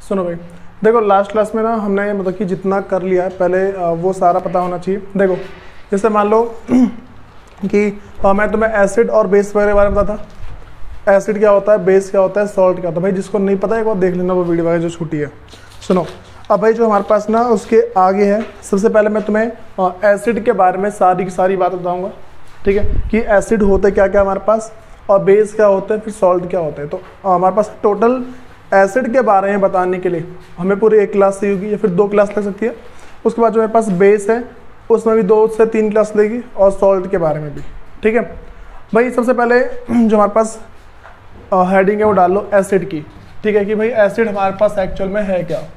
सुनो भाई, देखो लास्ट क्लास में ना हमने मतलब कि जितना कर लिया है पहले वो सारा पता होना चाहिए। देखो जैसे मान लो कि मैं तुम्हें एसिड और बेस वगैरह के बारे में बताता, एसिड क्या होता है, बेस क्या होता है, सॉल्ट क्या होता है। भाई जिसको नहीं पता है एक बार देख लेना वो वीडियो वगैरह जो छूटी है। सुनो अब भाई जो हमारे पास ना उसके आगे है, सबसे पहले मैं तुम्हें एसिड के बारे में सारी की सारी बात बताऊँगा, ठीक है, कि एसिड होते क्या क्या हमारे पास, और बेस क्या होता है, फिर सॉल्ट क्या होता है। तो हमारे पास टोटल एसिड के बारे में बताने के लिए हमें पूरी 1 क्लास चाहिए होगी या फिर 2 क्लास लग सकती है। उसके बाद जो मेरे पास बेस है उसमें भी 2 से 3 क्लास लेगी, और सॉल्ट के बारे में भी, ठीक है। भाई सबसे पहले जो हमारे पास हेडिंग है वो डाल लो एसिड की, ठीक है, कि भाई एसिड हमारे पास एक्चुअल में है क्या,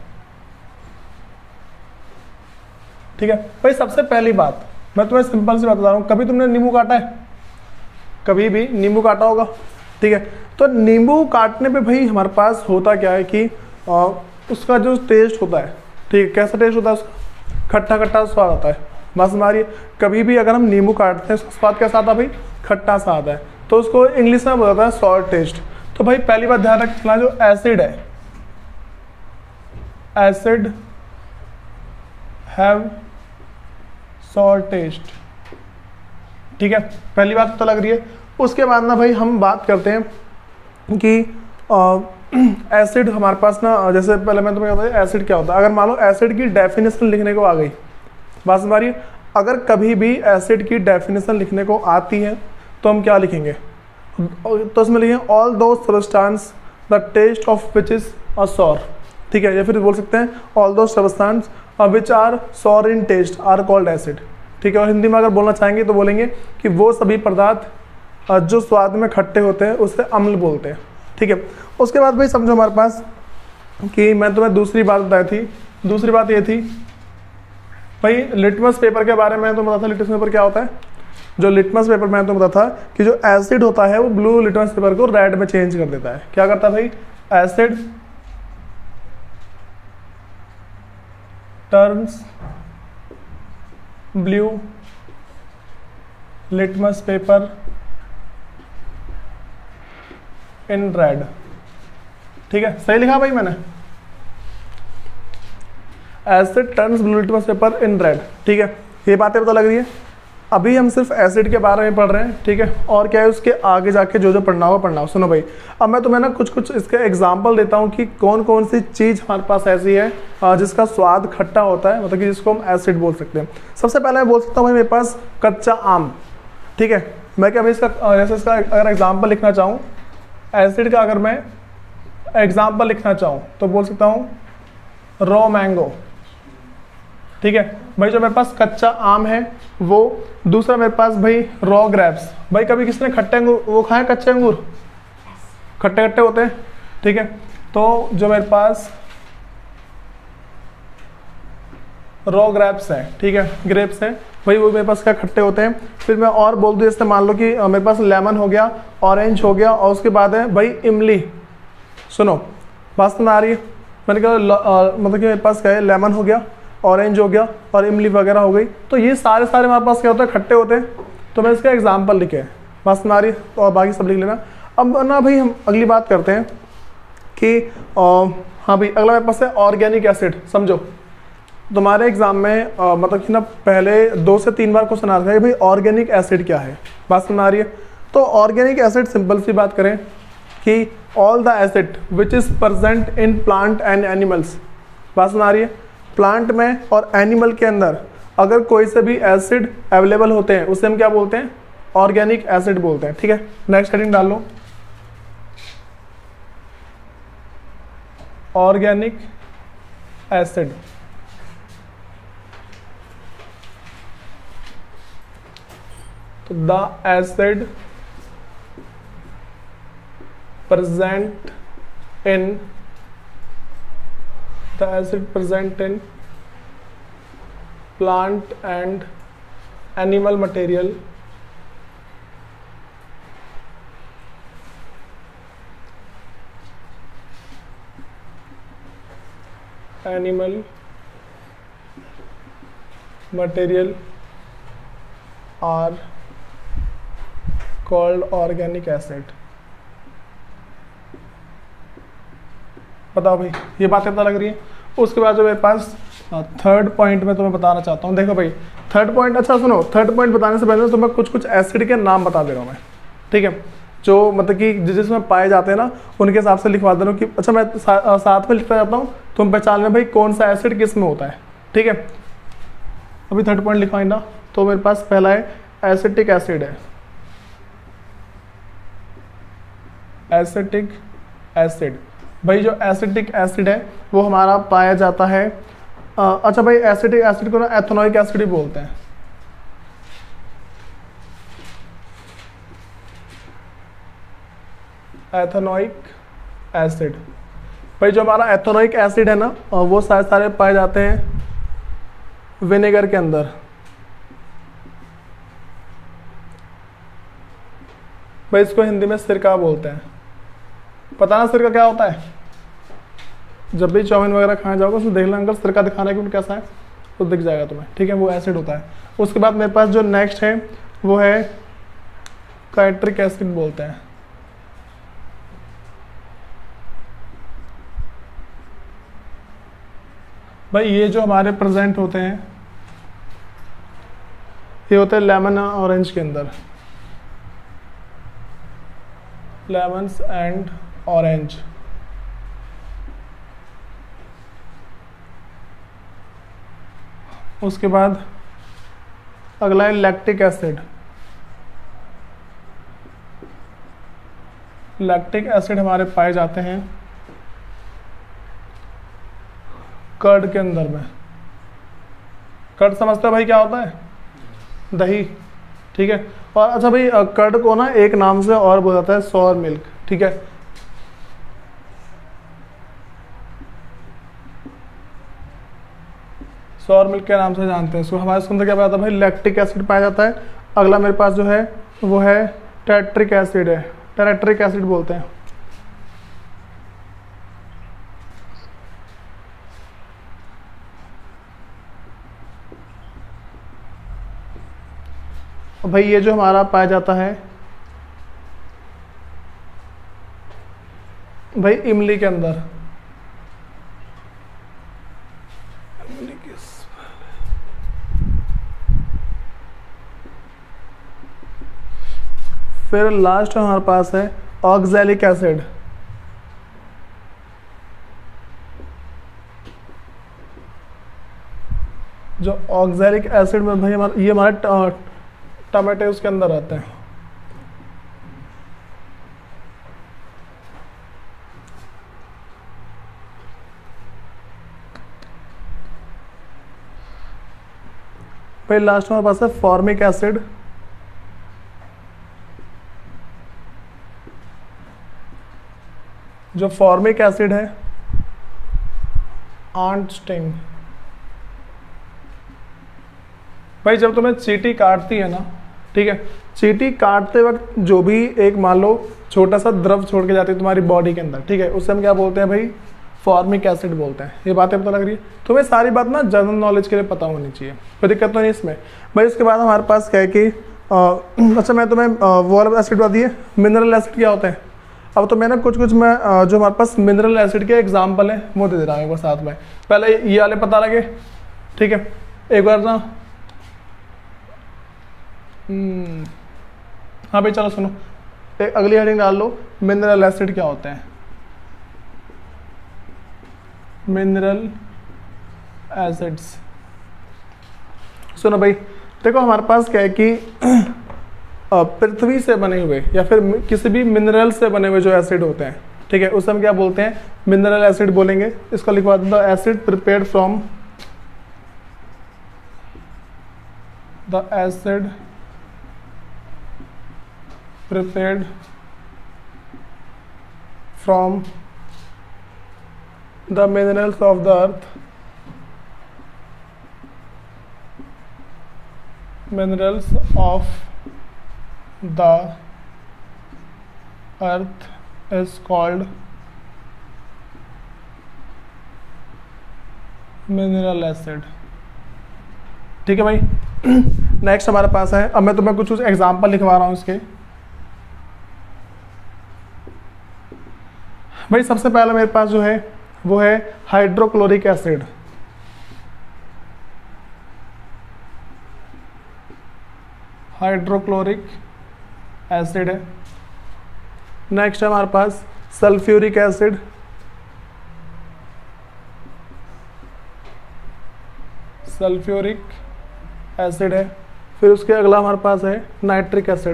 ठीक है। भाई सबसे पहली बात मैं तुम्हें सिंपल सी बात बता रहा हूँ, कभी तुमने नींबू काटा है, कभी भी नींबू काटा होगा, ठीक है। तो नींबू काटने पे भाई हमारे पास होता क्या है कि उसका जो टेस्ट होता है, ठीक है, कैसा टेस्ट होता है उसका, खट्टा खट्टा स्वाद आता है। बस हमारी कभी भी अगर हम नींबू काटते हैं उसका स्वाद कैसा आता है भाई, खट्टा सा आता है। तो उसको इंग्लिश में बोलता है सॉल्ट टेस्ट। तो भाई पहली बात ध्यान रखना, जो एसिड है, एसिड हैव सॉल्ट टेस्ट, ठीक है, पहली बात तो लग रही है। उसके बाद ना भाई हम बात करते हैं कि एसिड हमारे पास ना, जैसे पहले मैं तुम्हें बताया एसिड क्या होता है। अगर मान लो एसिड की डेफिनेशन लिखने को आ गई, बात हमारी, अगर कभी भी एसिड की डेफिनेशन लिखने को आती है तो हम क्या लिखेंगे, तो उसमें लिखेंगे all those substance the taste of which is a sour, ठीक है, या फिर बोल सकते हैं all those substance which are sour in taste are called acid, ठीक है। और हिंदी में अगर बोलना चाहेंगे तो बोलेंगे कि वो सभी पदार्थ जो स्वाद में खट्टे होते हैं उससे अम्ल बोलते हैं, ठीक है। उसके बाद भाई समझो हमारे पास कि मैं तुम्हें दूसरी बात बताई थी, दूसरी बात ये थी भाई लिटमस पेपर के बारे में। तो बताता लिटमस पेपर क्या होता है, जो लिटमस पेपर मैं तो बताता कि जो एसिड होता है वो ब्लू लिटमस पेपर को रेड में चेंज कर देता है। क्या करता है भाई, acid turns blue litmus paper in red, ठीक है, सही लिखा भाई मैंने, acid turns blue litmus paper in red, ठीक है। ये बातें पता लग रही है। अभी हम सिर्फ एसिड के बारे में पढ़ रहे हैं, ठीक है, और क्या है उसके आगे जाके जो जो पढ़ना होगा पढ़ना हो। सुनो भाई, अब मैं तुम्हें ना कुछ कुछ इसके एग्जाम्पल देता हूँ कि कौन कौन सी चीज़ हमारे पास ऐसी है जिसका स्वाद खट्टा होता है, मतलब कि जिसको हम एसिड बोल सकते हैं। सबसे पहले मैं बोल सकता हूँ भाई मेरे पास कच्चा आम, ठीक है। मैं क्या भाई इसका जैसे इसका अगर एग्जाम्पल लिखना चाहूँ एसिड का, अगर मैं एग्जाम्पल लिखना चाहूँ तो बोल सकता हूँ रॉ मैंगो, ठीक है भाई, जो मेरे पास कच्चा आम है वो। दूसरा मेरे पास भाई रॉ ग्रेप्स, भाई कभी किसने खट्टे अंगूर वो खाए, कच्चे अंगूर खट्टे खट्टे होते हैं, ठीक है। तो जो मेरे पास रॉ ग्रेप्स है, ठीक है, ग्रेप्स है भाई, वो मेरे पास क्या खट्टे होते हैं। फिर मैं और बोल दूँ, जैसे मान लो कि मेरे पास लेमन हो गया, ऑरेंज हो गया, और उसके बाद है भाई इमली। सुनो बात सुन आ रही है, मैंने कहा मतलब कि मेरे पास क्या है, लेमन हो गया, ऑरेंज हो गया और इमली वगैरह हो गई। तो ये सारे हमारे पास क्या होता है, खट्टे होते हैं। तो मैं इसका एग्जाम्पल लिखे, बात सुन आ रही है, और बाकी सब लिख लेना। अब ना भाई हम अगली बात करते हैं कि हाँ भाई अगला मेरे पास है ऑर्गेनिक एसिड। समझो तुम्हारे एग्जाम में मतलब कि ना पहले 2 से 3 बार क्वेश्चन आता है भाई ऑर्गेनिक एसिड क्या है, बात सुन आ रही है। तो ऑर्गेनिक एसिड सिंपल सी बात करें कि all the acid which is present in plant and animals, बात सुन आ रही है। प्लांट में और एनिमल के अंदर अगर कोई से भी एसिड अवेलेबल होते हैं उसे हम क्या बोलते हैं, ऑर्गेनिक एसिड बोलते हैं, ठीक है। नेक्स्ट हेडिंग डाल लो, ऑर्गेनिक एसिड। तो the acid present in the acid present in plant and animal material are called organic acid। बताओ भाई, ये बातें पता लग रही है। उसके बाद जो मेरे पास थर्ड पॉइंट में तुम्हें बताना चाहता हूँ, देखो भाई थर्ड पॉइंट, अच्छा सुनो, थर्ड पॉइंट बताने से पहले तुम्हें कुछ कुछ एसिड के नाम बता दे रहा हूँ मैं, ठीक है, जो मतलब कि जिसमें पाए जाते हैं ना उनके हिसाब से लिखवा दे रहा हूँ कि अच्छा मैं साथ में लिखता जाता हूँ, तुम पहचान में भाई कौन सा एसिड किस में होता है, ठीक है। अभी थर्ड पॉइंट लिखवाएं ना, तो मेरे पास पहला है एसिटिक एसिड है, एसिटिक एसिड। भाई जो एसिटिक एसिड है वो हमारा पाया जाता है, अच्छा भाई एसिटिक एसिड को ना एथेनोइक एसिड भी बोलते हैं, एथेनोइक एसिड। भाई जो हमारा एथेनोइक एसिड है ना वो सारे पाए जाते हैं विनेगर के अंदर। भाई इसको हिंदी में सिरका बोलते हैं। पता ना सिरका क्या होता है? जब भी चाउमीन वगैरह खाने जाओगे उसमें देख लेना अंकल सिरका दिखाना कि कैसा है, तो दिख जाएगा तुम्हें, ठीक है, वो एसिड होता है। उसके बाद मेरे पास जो नेक्स्ट है वो है काइट्रिक एसिड बोलते हैं। भाई ये जो हमारे प्रेजेंट होते हैं ये होते हैं लेमन ऑरेंज के अंदर, लेमन्स एंड ऑरेंज। उसके बाद अगला है लैक्टिक एसिड। लैक्टिक एसिड हमारे पाए जाते हैं कर्ड के अंदर में। कर्ड समझते हो भाई क्या होता है? दही, ठीक है। और अच्छा भाई कर्ड को ना एक नाम से और बोला जाता है सॉर मिल्क, ठीक है। सॉर मिल्क के नाम से जानते हैं इसको। हमारे इसके अंदर क्या पाया जाता है भाई? लैक्टिक एसिड पाया जाता है। अगला मेरे पास जो है वो है टेट्रिक एसिड है, टेट्रिक एसिड बोलते हैं। भाई ये जो हमारा पाया जाता है भाई इमली के अंदर, फिर लास्ट हमारे पास है ऑक्सैलिक एसिड। जो ऑक्सैलिक एसिड में भाई हमारा ये हमारे टमाटे उसके अंदर आते हैं। भाई लास्ट में हमारे पास है फॉर्मिक एसिड। जो फॉर्मिक एसिड है आंट स्टिंग। भाई जब तुम्हें चींटी काटती है ना, ठीक है, चींटी काटते वक्त जो भी एक मान लो छोटा सा द्रव छोड़ के जाती है तुम्हारी बॉडी के अंदर, ठीक है, उससे हम क्या बोलते हैं भाई? फॉर्मिक एसिड बोलते हैं। ये बातें पता लग रही है तुम्हें? सारी बात ना जनरल नॉलेज के लिए पता होनी चाहिए, कोई दिक्कत तो नहीं इसमें। भाई उसके बाद हमारे पास क्या है कि अच्छा मैं तुम्हें वो वाला एसिड बता दिए, मिनरल एसिड क्या होता है। अब तो मैंने कुछ मैं जो हमारे पास मिनरल एसिड के एग्जाम्पल है वो दे रहा हूँ एक बार साथ में। पहले ये वाले पता लगे, ठीक है, एक बार ना हाँ भाई चलो सुनो, एक अगली हेडिंग डाल लो, मिनरल एसिड क्या होते हैं। मिनरल एसिड्स, सुनो भाई देखो हमारे पास क्या है कि पृथ्वी से बने हुए या फिर किसी भी मिनरल से बने हुए जो एसिड होते हैं, ठीक है, उसे हम क्या बोलते हैं? मिनरल एसिड बोलेंगे। इसको लिखवा दो, acid prepared from the acid prepared from the minerals of the earth, minerals of the earth is called mineral acid, ठीक है भाई। नेक्स्ट हमारे पास है, अब मैं तुम्हें कुछ एग्जाम्पल लिखवा रहा हूँ इसके। भाई सबसे पहले मेरे पास जो है वो है हाइड्रोक्लोरिक एसिड। हाइड्रोक्लोरिक एसिड है। नेक्स्ट है हमारे पास सल्फ्यूरिक एसिड। सल्फ्यूरिक एसिड है। फिर उसके अगला हमारे पास है नाइट्रिक एसिड।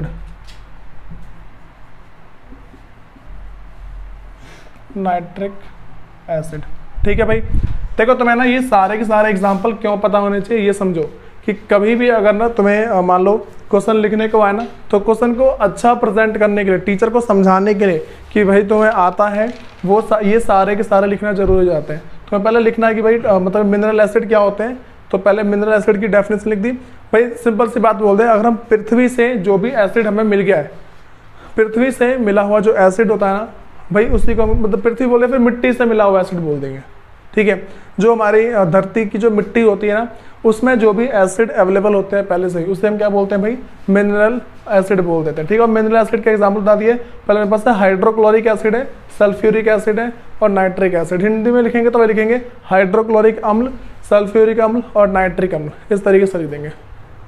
Nitric acid. ठीक है भाई, देखो तुम्हें ना ये सारे के सारे एग्जाम्पल क्यों पता होने चाहिए ये समझो कि कभी भी अगर ना तुम्हें मान लो क्वेश्चन लिखने को आए ना, तो क्वेश्चन को अच्छा प्रेजेंट करने के लिए, टीचर को समझाने के लिए कि भाई तुम्हें आता है, वो ये सारे के सारे लिखना जरूरी हो जाते हैं। तुम्हें पहले लिखना है कि भाई मतलब मिनरल एसिड क्या होते हैं, तो पहले मिनरल एसिड की डेफिनेशन लिख दी। भाई सिंपल सी बात बोल दें, अगर हम पृथ्वी से जो भी एसिड हमें मिल गया है, पृथ्वी से मिला हुआ जो एसिड होता है ना भाई, उसी को मतलब पृथ्वी बोले, फिर मिट्टी से मिला हुआ एसिड बोल देंगे। ठीक है, जो हमारी धरती की जो मिट्टी होती है ना, उसमें जो भी एसिड अवेलेबल होते हैं पहले से ही, उसे हम क्या बोलते हैं भाई, मिनरल एसिड बोल देते हैं। ठीक है, और मिनरल एसिड के एग्जाम्पल बता दिए। पहले मेरे पास हाइड्रोक्लोरिक एसिड है, सल्फ्यूरिक एसिड है और नाइट्रिक एसिड। हिंदी में लिखेंगे तो वही लिखेंगे हाइड्रोक्लोरिक अम्ल, सल्फ्यूरिक अम्ल और नाइट्रिक अम्ल, इस तरीके से लिख देंगे।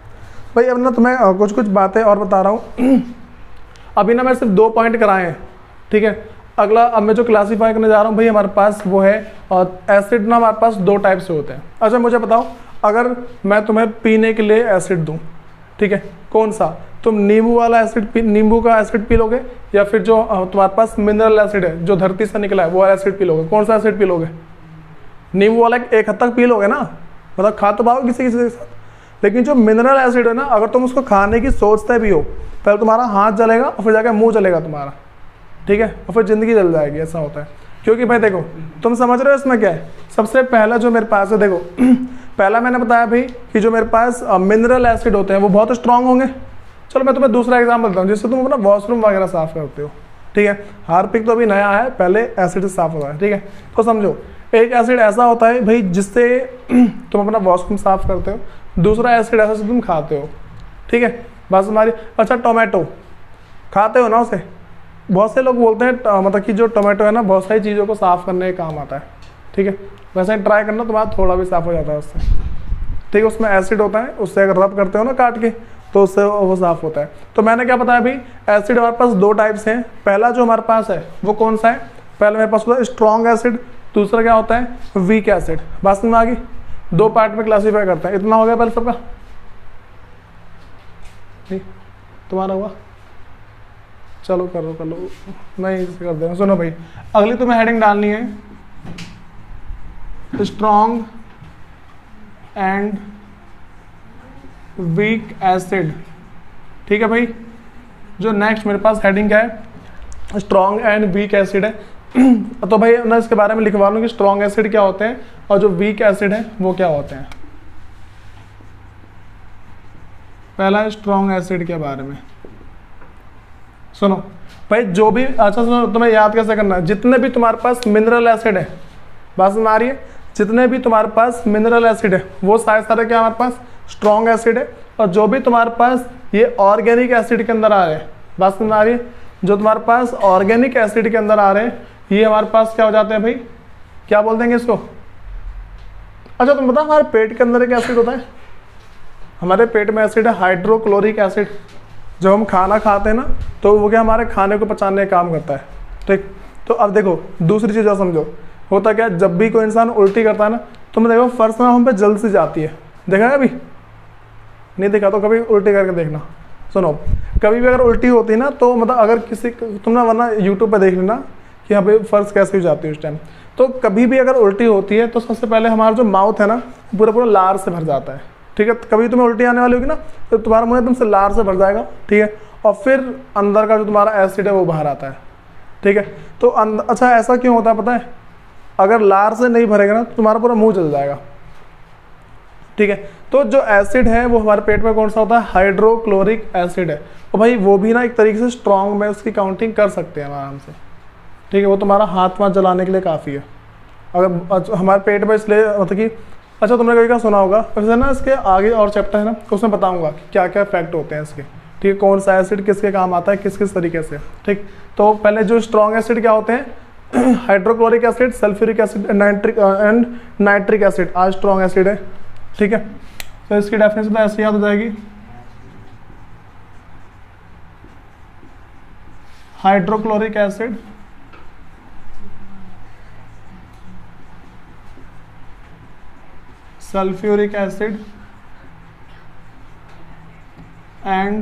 भाई अब ना तुम्हें कुछ कुछ बातें और बता रहा हूँ। अभी ना मैं सिर्फ 2 पॉइंट कराए हैं। ठीक है, अगला अब मैं जो क्लासीफाई करने जा रहा हूँ भाई, हमारे पास वो है एसिड ना, हमारे पास 2 टाइप से होते हैं। अच्छा मुझे बताओ, अगर मैं तुम्हें पीने के लिए एसिड दूँ, ठीक है, कौन सा, तुम नींबू वाला एसिड नींबू का एसिड पी लोगे, या फिर जो तुम्हारे पास मिनरल एसिड है जो धरती से निकला है वो एसिड पी लोगे? कौन सा एसिड पी लोगे? नींबू वाला एक हद तक पी लोगे ना, मतलब खा तो पाओगे किसी के साथ। लेकिन जो मिनरल एसिड है ना, अगर तुम उसको खाने की सोचते भी हो, पहले तुम्हारा हाथ जलेगा और फिर जाकर मुंह जलेगा तुम्हारा। ठीक है, और फिर जिंदगी जल जाएगी, ऐसा होता है। क्योंकि भाई देखो, तुम समझ रहे हो इसमें क्या है। सबसे पहला जो मेरे पास है, देखो पहला मैंने बताया भाई कि जो मेरे पास मिनरल एसिड होते हैं वो बहुत स्ट्रांग होंगे। चलो मैं तुम्हें दूसरा एग्जाम्पल देता हूँ, जिससे तुम अपना वॉशरूम वगैरह साफ करते हो। ठीक है, हार्पिक तो अभी नया है, पहले एसिड से साफ होता है। ठीक है, तो समझो एक एसिड ऐसा होता है भाई जिससे तुम अपना वॉशरूम साफ करते हो, दूसरा एसिड ऐसा तुम खाते हो। ठीक है, बस हमारी। अच्छा टोमेटो खाते हो ना उसे, बहुत से लोग बोलते हैं मतलब कि जो टोमेटो है ना, बहुत सारी चीज़ों को साफ़ करने का काम आता है। ठीक है, वैसे ही ट्राई करना, तुम्हारा थोड़ा भी साफ़ हो जाता है उससे। ठीक है, उसमें एसिड होता है, उससे अगर रब करते हो ना काट के, तो उससे वो साफ़ होता है। तो मैंने क्या बताया भाई, एसिड हमारे पास 2 टाइप्स हैं। पहला जो हमारे पास है वो कौन सा है, पहले मेरे पास होता है स्ट्रॉन्ग एसिड, दूसरा क्या होता है वीक एसिड। बात में आ गई, 2 पार्ट में क्लासीफाई करते हैं। इतना हो गया पहले सबका? नहीं तुम्हारा हुआ? चलो कर लो, मैं इसे कर दूँगा। सुनो भाई, अगली तुम्हें हेडिंग डालनी है स्ट्रॉन्ग एंड वीक एसिड। ठीक है भाई, जो नेक्स्ट मेरे पास हेडिंग क्या है, स्ट्रॉन्ग एंड वीक एसिड है। तो भाई मैं इसके बारे में लिखवा लूँ कि स्ट्रॉन्ग एसिड क्या होते हैं और जो वीक एसिड है वो क्या होते हैं। पहला स्ट्रॉन्ग एसिड के बारे में सुनो भाई, जो भी, अच्छा सुनो, तुम्हें याद कैसे करना है, जितने भी तुम्हारे पास मिनरल एसिड है, बात समझ आ रही है, जितने भी तुम्हारे पास मिनरल एसिड है वो सारे क्या हमारे पास स्ट्रॉन्ग एसिड है। और जो भी तुम्हारे पास ये ऑर्गेनिक एसिड के अंदर आ रहे हैं, बात समझ आ रही है, जो तुम्हारे पास ऑर्गेनिक एसिड के अंदर आ रहे हैं, ये हमारे पास क्या हो जाते हैं भाई, क्या बोल देंगे इसको? अच्छा तुम बताओ, हमारे पेट के अंदर एक एसिड होता है, हमारे पेट में एसिड है हाइड्रोक्लोरिक एसिड। जब हम खाना खाते हैं ना, तो वो क्या हमारे खाने को पचाने का काम करता है। ठीक, तो अब देखो दूसरी चीज़ और समझो, होता क्या, जब भी कोई इंसान उल्टी करता है ना, तो मैं देखो फर्स्ट ना हम पे जल्द से जाती है। देखा है अभी? नहीं देखा तो कभी उल्टी करके देखना। सुनो, कभी भी अगर उल्टी होती है ना, तो मतलब अगर किसी तुम ना, वरना यूट्यूब पे देख लेना कि हाँ भाई फर्स्ट कैसे हो जाती है उस टाइम। तो कभी भी अगर उल्टी होती है तो सबसे पहले हमारा जो माउथ है ना, पूरा लार से भर जाता है। ठीक है, कभी तुम्हें उल्टी आने वाली होगी ना, तो तुम्हारा मुंह तुमसे लार से भर जाएगा। ठीक है, और फिर अंदर का जो तुम्हारा एसिड है वो बाहर आता है। ठीक है, तो अच्छा ऐसा क्यों होता है पता है? अगर लार से नहीं भरेगा ना, तो तुम्हारा पूरा मुंह जल जाएगा। ठीक है, तो जो एसिड है वो हमारे पेट में कौन सा होता है, हाइड्रोक्लोरिक एसिड है। तो भाई वो भी ना एक तरीके से स्ट्रॉन्ग में उसकी काउंटिंग कर सकते हैं आराम से। ठीक है, वो तुम्हारा हाथ वाथ जलाने के लिए काफ़ी है। अगर हमारे पेट में, इसलिए मतलब कि, अच्छा तुमने कभी क्या सुना होगा, वैसे ना इसके आगे और चैप्टर है ना, उसमें बताऊंगा कि क्या क्या इफेक्ट होते हैं इसके। ठीक है, कौन सा एसिड किसके काम आता है, किस किस तरीके से। ठीक, तो पहले जो स्ट्रॉन्ग एसिड क्या होते हैं, hydrochloric acid, sulphuric acid and nitric acid आज स्ट्रॉन्ग एसिड है। ठीक है, तो इसकी डेफिनेशन तो ऐसे याद हो जाएगी, hydrochloric acid sulphuric acid and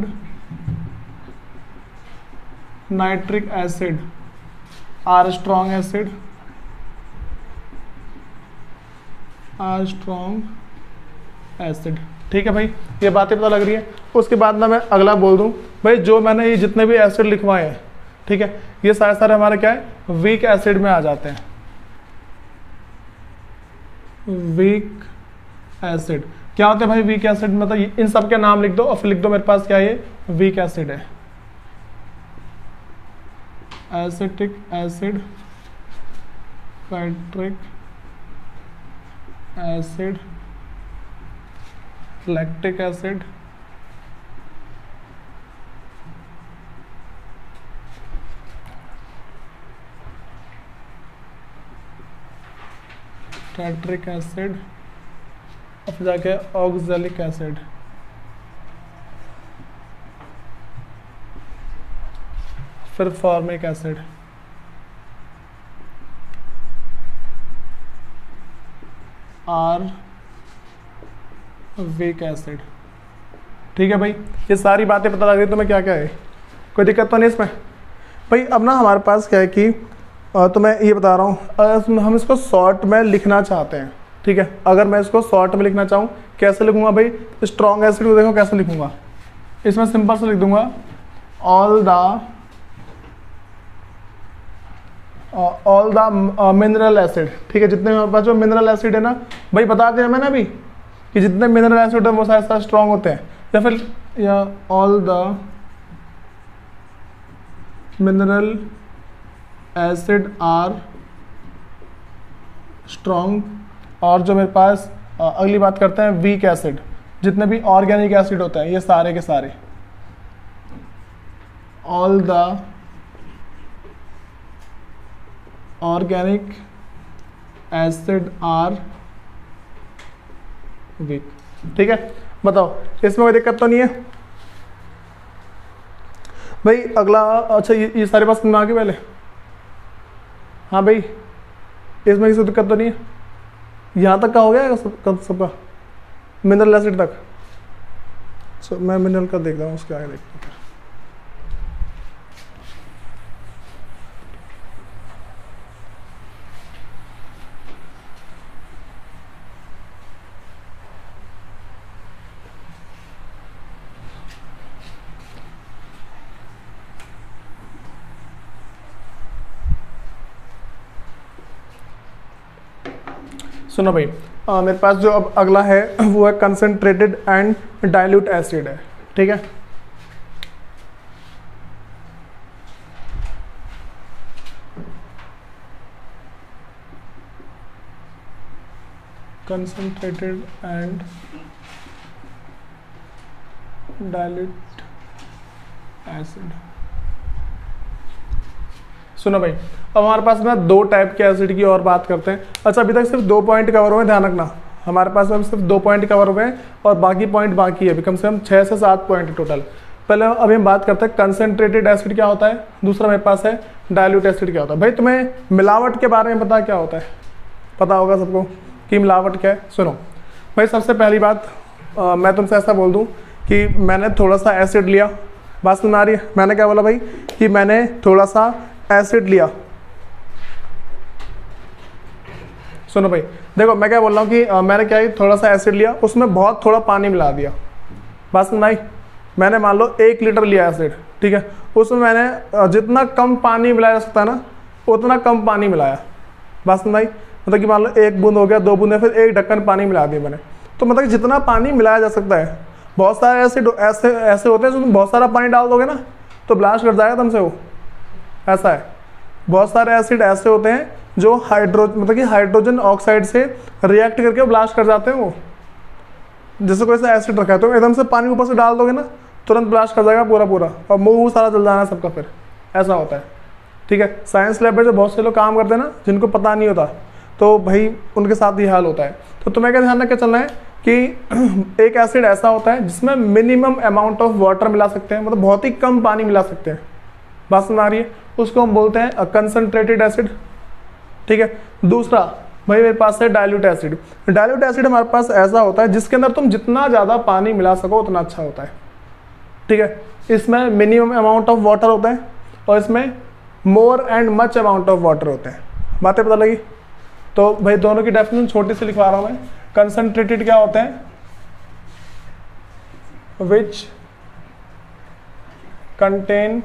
nitric acid are strong acid, are strong acid. ठीक है भाई, ये बातें पता लग रही है। उसके बाद ना मैं अगला बोल दूं भाई, जो मैंने ये जितने भी एसिड लिखवाए हैं, ठीक है, ये सारे हमारे क्या है, वीक एसिड में आ जाते हैं। वीक एसिड क्या होते हैं भाई? वीक एसिड मतलब इन सब के नाम लिख दो और फिर लिख दो मेरे पास क्या ये वीक एसिड है। Acetic acid, citric acid, lactic acid, tartaric acid, और फिर जाके ऑक्सैलिक एसिड। फिर formic acid. Are weak acid. ठीक है भाई, ये सारी बातें पता लग रही तो मैं क्या क्या है, कोई दिक्कत तो नहीं इसमें भाई। अब ना हमारे पास क्या है कि तो मैं ये बता रहा हूँ, हम इसको शॉर्ट में लिखना चाहते हैं। ठीक है, अगर मैं इसको शॉर्ट में लिखना चाहूँ कैसे लिखूंगा भाई? स्ट्रॉन्ग एसिड को देखो कैसे लिखूंगा, इसमें सिंपल से लिख दूंगा ऑल द मिनरल एसिड। ठीक है, जितने हमारे पास जो मिनरल एसिड है ना भाई, बता दिया मैंने अभी कि जितने मिनरल एसिड है वो सारे स्ट्रॉन्ग होते हैं, या फिर या all the mineral acid are strong. और जो मेरे पास अगली बात करते हैं वीक एसिड, जितने भी ऑर्गेनिक एसिड होते हैं ये सारे के सारे, all the organic acid are weak. ठीक है, बताओ इसमें कोई दिक्कत तो नहीं है भाई? अगला, अच्छा ये सारे बात समझ में आ गई पहले? हाँ भाई, इसमें किसी दिक्कत तो नहीं है? यहाँ तक का हो गया सबका मिनरल एसिड तक? मैं मिनरल का देख रहा हूँ, उसके आगे देखते हैं। सुनो भाई, मेरे पास जो अब अगला है वो है कंसंट्रेटेड एंड डाइल्यूट एसिड है। ठीक है, कंसंट्रेटेड एंड डाइल्यूट एसिड। सुनो भाई, अब हमारे पास ना दो टाइप के एसिड की और बात करते हैं। अच्छा, अभी तक सिर्फ 2 पॉइंट कवर हुए, ध्यान रखना। हमारे पास अब सिर्फ 2 पॉइंट कवर हुए हैं और बाकी पॉइंट बाकी है, अभी कम से कम 6 से 7 पॉइंट टोटल। पहले अभी हम बात करते हैं कंसंट्रेटेड एसिड क्या होता है, दूसरा मेरे पास है डाइल्यूट एसिड क्या होता है। भाई तुम्हें मिलावट के बारे में पता क्या होता है? पता होगा सबको कि मिलावट क्या है। सुनो भाई, सबसे पहली बात मैं तुमसे ऐसा बोल दूँ कि मैंने थोड़ा सा एसिड लिया, बात सुन आ रही है? मैंने क्या बोला भाई कि मैंने थोड़ा सा एसिड लिया। सुनो भाई, देखो मैं क्या बोल रहा हूँ कि मैंने क्या है, थोड़ा सा एसिड लिया, उसमें बहुत थोड़ा पानी मिला दिया। बात सुन आई? मैंने मान लो 1 लीटर लिया एसिड, ठीक है, उसमें मैंने जितना कम पानी मिलाया जा सकता है ना उतना कम पानी मिलाया। बात सुन आई? मतलब कि मान लो 1 बूंद हो गया, 2 बूंद, फिर 1 ढक्कन पानी मिला दिया मैंने। तो मतलब कि जितना पानी मिलाया जा सकता है। बहुत सारे एसिड ऐसे होते हैं जो तुम बहुत सारा पानी डाल दोगे ना तो ब्लास्ट कर जाएगा तुमसे वो, ऐसा है। बहुत सारे एसिड ऐसे होते हैं जो मतलब कि हाइड्रोजन ऑक्साइड से रिएक्ट करके ब्लास्ट कर जाते हैं वो। जैसे कोई सा एसिड रखा है तो एकदम से पानी ऊपर से डाल दोगे ना तुरंत ब्लास्ट कर जाएगा पूरा, और मुंह सारा जल जाना सबका, फिर ऐसा होता है। ठीक है। साइंस लैब में जो बहुत से लोग काम करते हैं ना, जिनको पता नहीं होता, तो भाई उनके साथ ये हाल होता है। तो तुम्हें क्या ध्यान रख के चलना है कि एक एसिड ऐसा होता है जिसमें मिनिमम अमाउंट ऑफ वाटर मिला सकते हैं, मतलब बहुत ही कम पानी मिला सकते हैं, बात समझ आ रही है, उसको हम बोलते हैं कंसंट्रेटेड एसिड, ठीक है। दूसरा भाई मेरे पास है डाइल्यूट एसिड। डाइल्यूट एसिड हमारे पास ऐसा होता है जिसके अंदर तुम जितना ज़्यादा पानी मिला सको उतना अच्छा होता है, ठीक है। इसमें मिनिमम अमाउंट ऑफ वाटर होता है और इसमें more and much amount of water होते हैं। बातें पता लगी? तो भाई दोनों की डेफिनेशन छोटी सी लिखवा रहा हूँ मैं। कंसंट्रेटेड क्या होते हैं? Which contain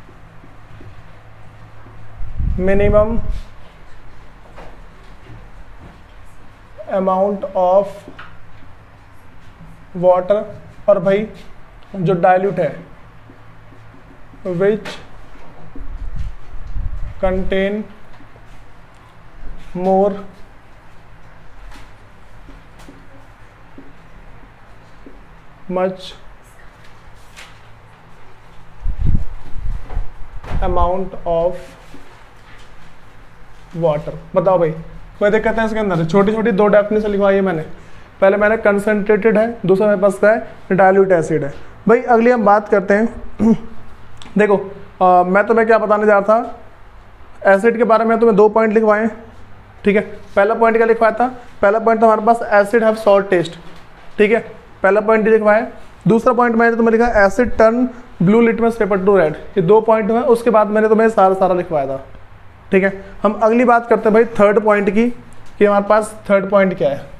minimum amount of water, और भाई जो डाइल्यूट है which contain more much amount of water. बताओ भाई कोई दिक्कत है इसके अंदर? छोटी छोटी दो डेफिनेशन लिखवाई है मैंने। पहले मैंने कंसंट्रेटेड है, दूसरा मेरे पास का है डाइल्यूट एसिड है। भाई अगली हम बात करते हैं देखो मैं तुम्हें क्या बताने जा रहा था, एसिड के बारे में तुम्हें 2 पॉइंट लिखवाए, ठीक है। पहला पॉइंट क्या लिखवाया था? पहला पॉइंट हमारे पास एसिड हैव सॉल्ट टेस्ट, ठीक है, पहला पॉइंट लिखवाया। दूसरा पॉइंट मैंने तुम्हें लिखा acid turn blue litmus paper to red, ये 2 पॉइंट हुए। उसके बाद मैंने तुम्हें सारा लिखवाया था, ठीक है। हम अगली बात करते हैं भाई थर्ड पॉइंट की, कि हमारे पास थर्ड पॉइंट क्या है।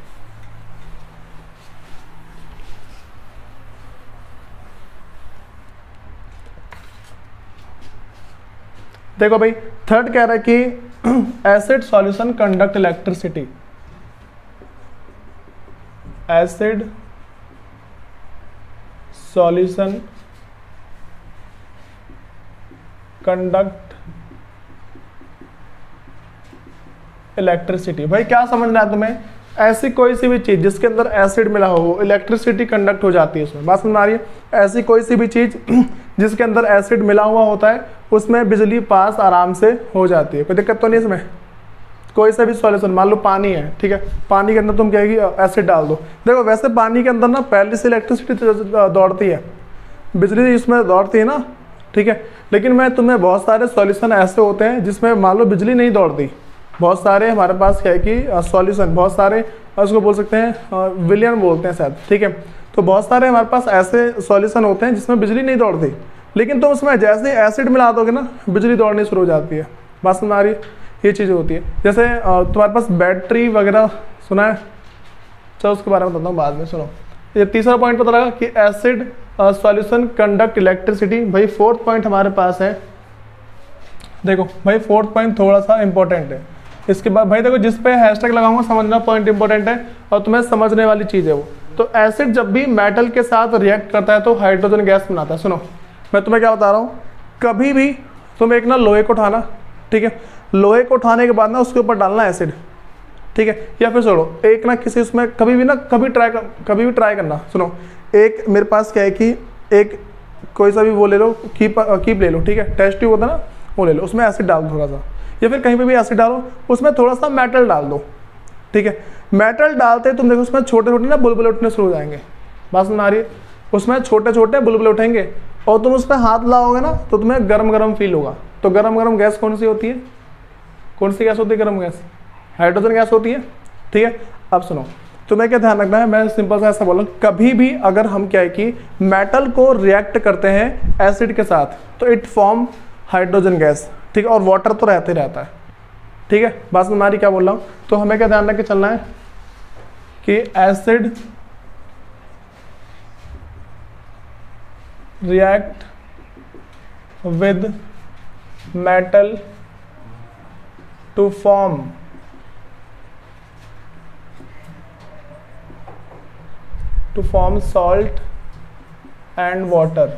देखो भाई थर्ड कह रहा है कि acid solution conduct electricity. Acid solution conduct electricity. भाई क्या समझना है तुम्हें? ऐसी कोई सी भी चीज जिसके अंदर एसिड मिला हो, इलेक्ट्रिसिटी कंडक्ट हो जाती है उसमें। बात समझ आ रही है? ऐसी कोई सी भी चीज जिसके अंदर एसिड मिला हुआ होता है उसमें बिजली पास आराम से हो जाती है। कोई दिक्कत तो नहीं इसमें? कोई सा भी सॉल्यूशन, मान लो पानी है, ठीक है, पानी के अंदर तुम कहेगी एसिड डाल दो। देखो वैसे पानी के अंदर ना पहले से इलेक्ट्रिसिटी दौड़ती है, बिजली इसमें दौड़ती है ना, ठीक है। लेकिन मैं तुम्हें बहुत सारे सॉल्यूशन ऐसे होते हैं जिसमें मान लो बिजली नहीं दौड़ती। बहुत सारे हमारे पास क्या है कि सॉल्यूशन, बहुत सारे उसको बोल सकते हैं विलियन बोलते हैं शायद, ठीक है। तो बहुत सारे हमारे पास ऐसे सॉल्यूशन होते हैं जिसमें बिजली नहीं दौड़ती, लेकिन तुम उसमें जैसे एसिड मिला दोगे ना बिजली दौड़नी शुरू हो जाती है। बात समझ आ रही है? ये चीज़ होती है। जैसे तुम्हारे पास बैटरी वगैरह सुना है, चलो उसके बारे में बताता हूँ बाद में। सुनो, ये तीसरा पॉइंट पता लगा कि एसिड सॉल्यूशन कंडक्ट इलेक्ट्रिसिटी। भाई फोर्थ पॉइंट हमारे पास है, देखो भाई फोर्थ पॉइंट थोड़ा सा इंपॉर्टेंट है। इसके बाद भाई देखो जिस पे हैशटैग लगाऊंगा समझना पॉइंट इंपॉर्टेंट है और तुम्हें समझने वाली चीज़ है वो। तो एसिड जब भी मेटल के साथ रिएक्ट करता है तो हाइड्रोजन गैस बनाता है। सुनो मैं तुम्हें क्या बता रहा हूँ, कभी भी तुम एक ना लोहे को उठाना, ठीक है, लोहे को उठाने के बाद ना उसके ऊपर डालना एसिड, ठीक है, या फिर छोड़ो एक ना किसी उसमें कभी भी ट्राई करना। सुनो एक मेरे पास क्या है कि एक कोई सा भी वो ले लो, कीप ले लो, ठीक है, टेस्ट ट्यूब होता है ना, वो ले लो, उसमें एसिड डाल दो थोड़ा सा, या फिर कहीं पे भी एसिड डालो, उसमें थोड़ा सा मेटल डाल दो, ठीक है। मेटल डालते तुम देखो उसमें छोटे छोटे ना बुलबुले उठने शुरू हो जाएंगे। बात समझ आ रही है? उसमें छोटे छोटे बुलबुले उठेंगे और तुम उस पर हाथ लाओगे ना तो तुम्हें गरम गरम फील होगा। तो गरम गरम गैस कौन सी होती है? कौन सी गैस होती है गरम गैस? हाइड्रोजन गैस होती है, ठीक है। अब सुनो तुम्हें क्या ध्यान रखना है, मैं सिंपल सा ऐसा बोल रहा हूँ, कभी भी अगर हम क्या है कि मेटल को रिएक्ट करते हैं एसिड के साथ तो इट फॉर्म हाइड्रोजन गैस, ठीक है, और वाटर तो रहता ही रहता है, ठीक है। बात में हमारी क्या बोल रहा हूँ, तो हमें क्या ध्यान रख के चलना है कि acid react with metal to form salt and water.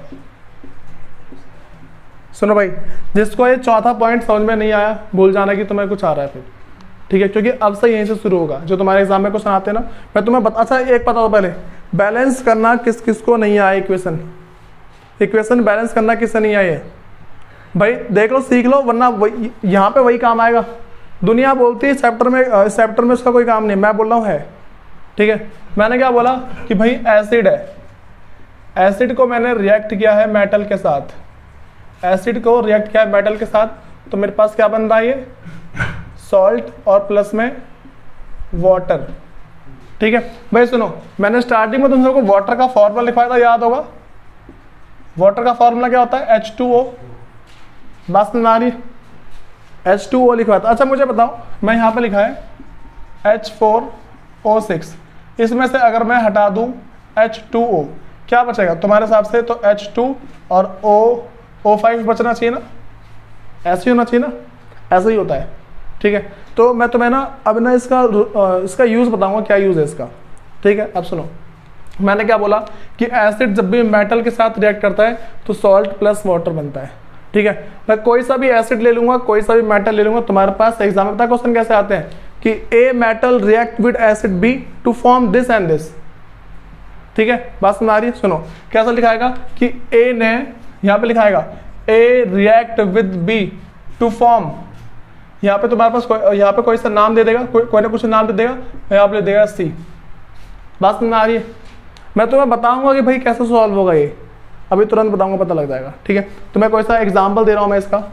सुनो भाई जिसको ये चौथा पॉइंट समझ में नहीं आया भूल जाना कि तुम्हें कुछ आ रहा है फिर, ठीक है, क्योंकि अब से यहीं से शुरू होगा जो तुम्हारे एग्जाम में क्वेश्चन आते हैं ना। मैं तुम्हें अच्छा एक पता हो पहले, बैलेंस करना किस किस को नहीं आया, इक्वेशन बैलेंस करना किससे नहीं आया है? भाई देख लो, सीख लो, वरना यहाँ पे वही काम आएगा। दुनिया बोलती है चैप्टर में उसका कोई काम नहीं, मैं बोल रहा हूँ है। ठीक है, मैंने क्या बोला कि भाई एसिड है, एसिड को मैंने रिएक्ट किया है मेटल के साथ, एसिड को रिएक्ट किया है मेटल के साथ, तो मेरे पास क्या बन रहा है, ये सॉल्ट और प्लस में वाटर। ठीक है भाई सुनो, मैंने स्टार्टिंग में तुम सबको वाटर का फॉर्मूला लिखवाया था, याद होगा। वाटर का फॉर्मूला क्या होता है, H2O। बस में आ रही H2O लिखवाया था। अच्छा मुझे बताओ, मैं यहाँ पे लिखा है H4O6, इसमें से अगर मैं हटा दूं H2O, क्या बचेगा तुम्हारे हिसाब से? तो H2 और O5 बचना चाहिए ना, ऐसे ही होना चाहिए ना, ऐसा ही होता है। ठीक है, तो मैं तुम्हें ना अब ना इसका यूज़ बताऊंगा, क्या यूज़ है इसका। ठीक है, अब सुनो, मैंने क्या बोला कि एसिड जब भी मेटल के साथ रिएक्ट करता है तो सॉल्ट प्लस वाटर बनता है। ठीक है, मैं कोई सा भी एसिड ले लूंगा, कोई सा भी मेटल ले लूंगा, तुम्हारे पास एग्जाम में क्वेश्चन कैसे आते हैं कि A metal react with acid B to form this and this. ठीक है, बात समझ आ रही है? सुनो कैसा लिखाएगा कि ए ने, यहाँ पे लिखाएगा A react with B to form, यहाँ पे तुम्हारे पास यहाँ पे कोई सा नाम दे देगा, कोई ना कुछ नाम दे देगा, यहाँ पे देगा सी। बात समझ आ रही है? मैं तुम्हें बताऊंगा कि भाई कैसे सॉल्व होगा ये, अभी तुरंत बताऊंगा, पता लग जाएगा। ठीक है, तो मैं कोई सा एग्जाम्पल दे रहा हूं मैं इसका।